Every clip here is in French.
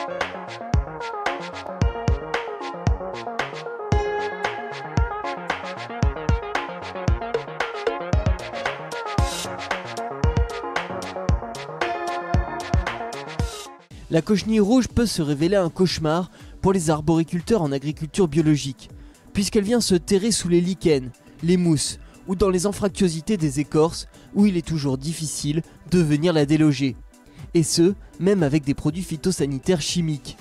La cochenille rouge peut se révéler un cauchemar pour les arboriculteurs en agriculture biologique, puisqu'elle vient se terrer sous les lichens, les mousses ou dans les anfractuosités des écorces où il est toujours difficile de venir la déloger. Et ce, même avec des produits phytosanitaires chimiques.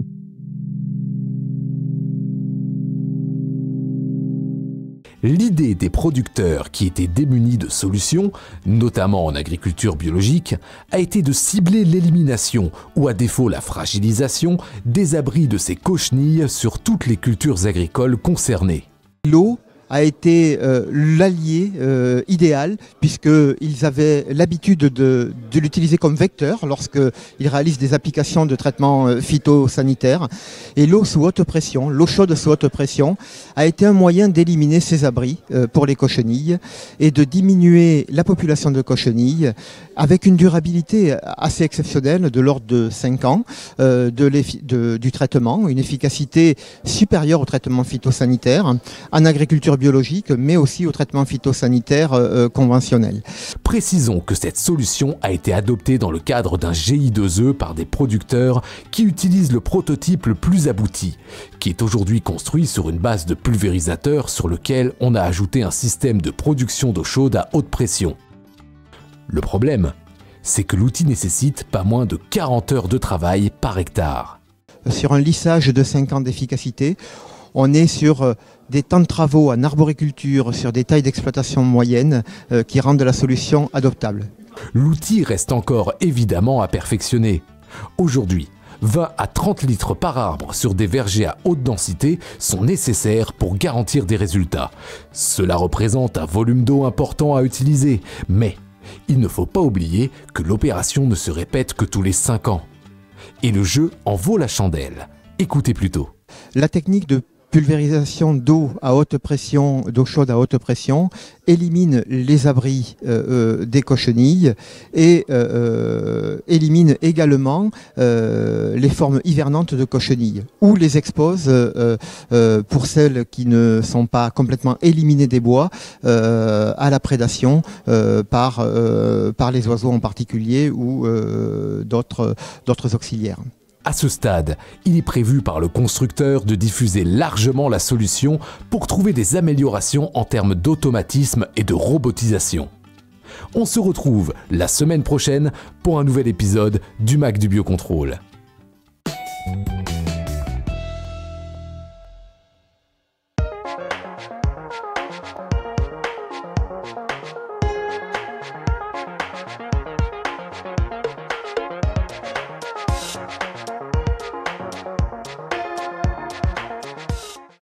L'idée des producteurs qui étaient démunis de solutions, notamment en agriculture biologique, a été de cibler l'élimination, ou à défaut la fragilisation, des abris de ces cochenilles sur toutes les cultures agricoles concernées. L'eau a été l'allié idéal, puisqu'ils avaient l'habitude de l'utiliser comme vecteur lorsqu'ils réalisent des applications de traitement phytosanitaire. Et l'eau sous haute pression, l'eau chaude sous haute pression, a été un moyen d'éliminer ces abris pour les cochenilles et de diminuer la population de cochenilles avec une durabilité assez exceptionnelle de l'ordre de 5 ans du traitement, une efficacité supérieure au traitement phytosanitaire en agriculture biologique, mais aussi au traitement phytosanitaire conventionnel. Précisons que cette solution a été adoptée dans le cadre d'un GI2E par des producteurs qui utilisent le prototype le plus abouti, qui est aujourd'hui construit sur une base de pulvérisateur sur lequel on a ajouté un système de production d'eau chaude à haute pression. Le problème, c'est que l'outil nécessite pas moins de 40 heures de travail par hectare. Sur un lissage de 5 ans d'efficacité, on est sur des temps de travaux en arboriculture, sur des tailles d'exploitation moyennes qui rendent la solution adoptable. L'outil reste encore évidemment à perfectionner. Aujourd'hui, 20 à 30 litres par arbre sur des vergers à haute densité sont nécessaires pour garantir des résultats. Cela représente un volume d'eau important à utiliser, mais il ne faut pas oublier que l'opération ne se répète que tous les 5 ans. Et le jeu en vaut la chandelle. Écoutez plutôt. La technique de pulvérisation d'eau à haute pression, d'eau chaude à haute pression, élimine les abris des cochenilles et élimine également les formes hivernantes de cochenilles, ou les expose pour celles qui ne sont pas complètement éliminées des bois à la prédation par les oiseaux en particulier ou d'autres auxiliaires. À ce stade, il est prévu par le constructeur de diffuser largement la solution pour trouver des améliorations en termes d'automatisme et de robotisation. On se retrouve la semaine prochaine pour un nouvel épisode du Mac du Biocontrôle.